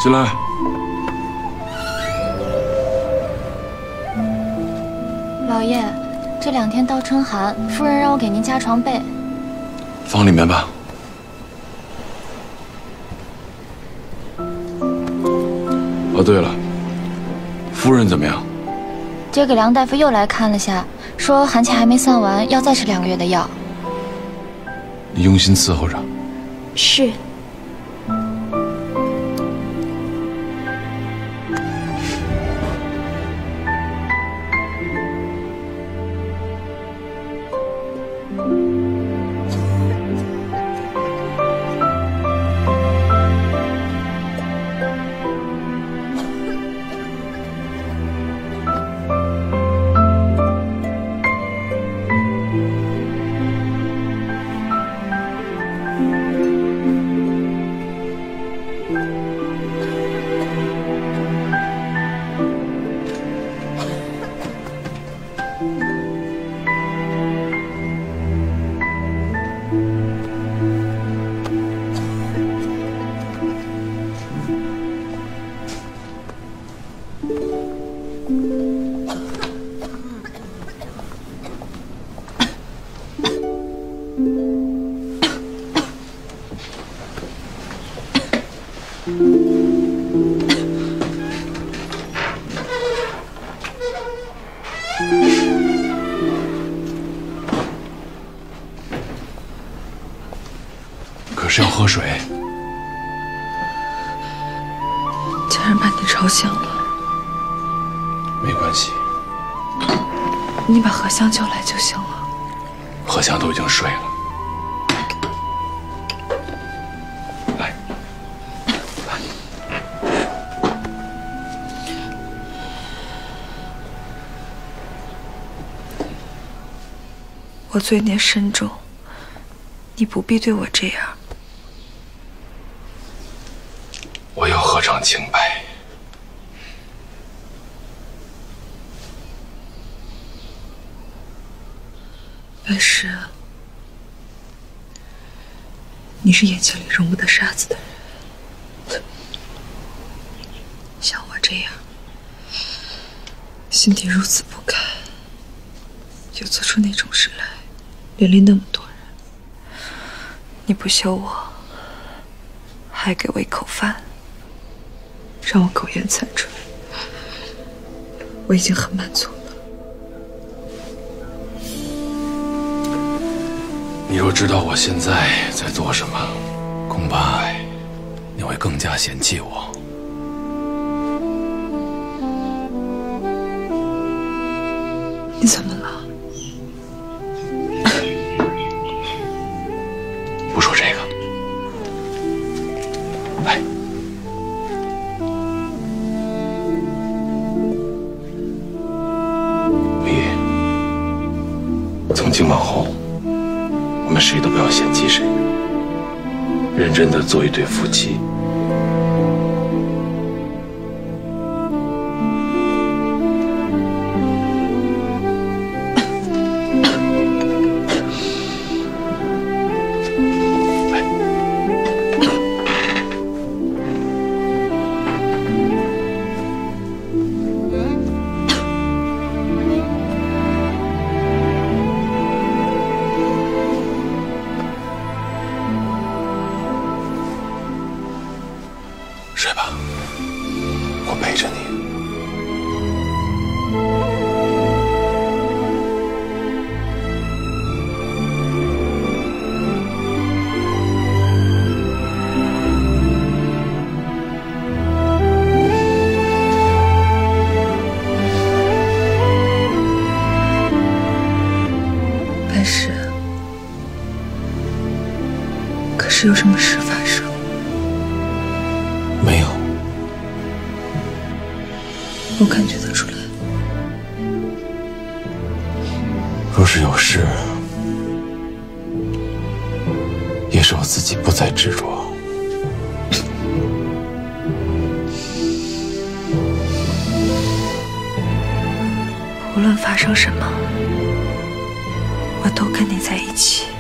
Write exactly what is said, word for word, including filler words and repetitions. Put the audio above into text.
进来。 老爷，这两天倒春寒，夫人让我给您加床被。 放里面吧。哦，对了，夫人怎么样？ 这个梁大夫又来看了下，说寒气还没散完，要再吃两个月的药。 你用心伺候着。 是。 可是要喝水。 竟然把你吵醒了。 没关系， 你把荷香叫来就行了。 荷香都已经睡了。来，来。 我罪孽深重，你不必对我这样。 我又何尝清白？ 白石，你是眼睛里容不得沙子的人，像我这样，心底如此不甘，又做出那种事来，连累那么多人。你不休我，还给我一口饭，让我苟延残喘，我已经很满足了。 你若知道我现在在做什么，恐怕你会更加嫌弃我。 你怎么了？ 不说这个，来。李毅，从今往后，我们谁都不要嫌弃谁，认真的做一对夫妻。睡吧，我陪着你。 白石，可是有什么事发生？ 没有， 我感觉得出来。 若是有事，也是我自己不再执着。 无论发生什么，我都跟你在一起。